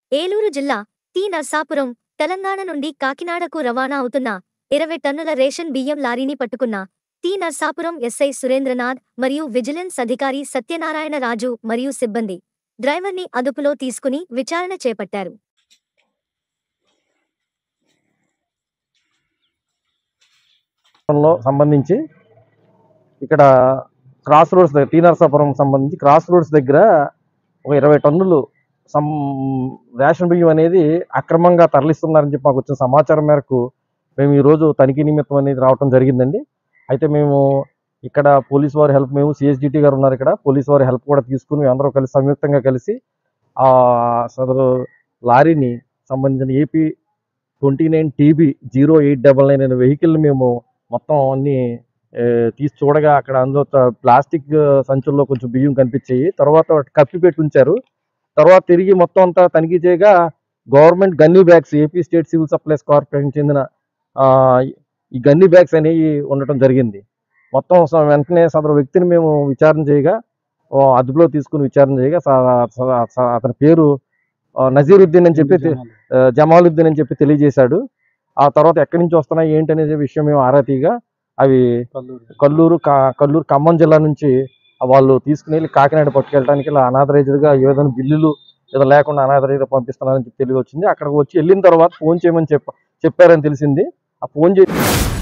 ఏలూరు జిల్లా టి నర్సాపురం, తెలంగాణ నుండి కాకినాడకు రవాణా అవుతున్న 20 టన్నుల రేషన్ బియ్యం లారీని పట్టుకున్న టి నర్సాపురం ఎస్ఐ సురేంద్రనాథ్ మరియు విజిలెన్స్ అధికారి సత్యనారాయణ రాజు మరియు సిబ్బంది డ్రైవర్ని అదుపులో తీసుకుని విచారణ చేపట్టారు. సంబంధించి ఇక్కడ క్రాస్ రోడ్స్ దగ్గర టీ నరసాపురం సంబంధించి క్రాస్ రోడ్స్ దగ్గర ఒక 20 టన్నులు రేషన్ బియ్యం అనేది అక్రమంగా తరలిస్తున్నారని చెప్పి మాకు వచ్చిన సమాచారం మేరకు మేము ఈరోజు తనిఖీ నిమిత్తం అనేది రావడం జరిగిందండి. అయితే మేము ఇక్కడ పోలీసు వారి హెల్ప్, మేము సిఎస్డిటీ గారు ఉన్నారు ఇక్కడ, పోలీసు వారి హెల్ప్ కూడా తీసుకుని అందరూ కలిసి సంయుక్తంగా కలిసి ఆ సదరు లారీని సంబంధించిన ఏపీ 29 TB 0899 అనే వెహికల్ని మేము మొత్తం అన్ని తీసి చూడగా అక్కడ అందులో ప్లాస్టిక్ సంచుల్లో కొంచెం బియ్యం కనిపించాయి. తర్వాత కప్పి పెట్టి ఉంచారు. తర్వాత తిరిగి మొత్తం అంతా తనిఖీ చేయగా government gunny bags, AP state civil supplies corporation చెందిన ఈ గన్నీ బ్యాగ్స్ అనేవి ఉండటం జరిగింది. మొత్తం వెంటనే సదరు వ్యక్తిని మేము విచారణ చేయగా, అదుపులో తీసుకుని విచారణ చేయగా అతని పేరు నజీరుద్దీన్ అని చెప్పి, జమాలుద్దీన్ అని చెప్పి తెలియజేశాడు. ఆ తర్వాత ఎక్కడి నుంచి వస్తున్నాయి ఏంటి అనే విషయం మేము ఆరా తీయగా అవి కల్లూరు ఖమ్మం జిల్లా నుంచి వాళ్ళు తీసుకుని వెళ్ళి కాకినాడ పట్టుకెళ్ళడానికి ఇలా అనాథరైజ్డ్గా ఏదైనా బిల్లులు ఏదో లేకుండా అనాథరైజ్గా పంపిస్తున్నారని చెప్పి తెలియవచ్చింది. అక్కడికి వచ్చి వెళ్ళిన తర్వాత ఫోన్ చేయమని చెప్పారని తెలిసింది. ఆ ఫోన్ చేసి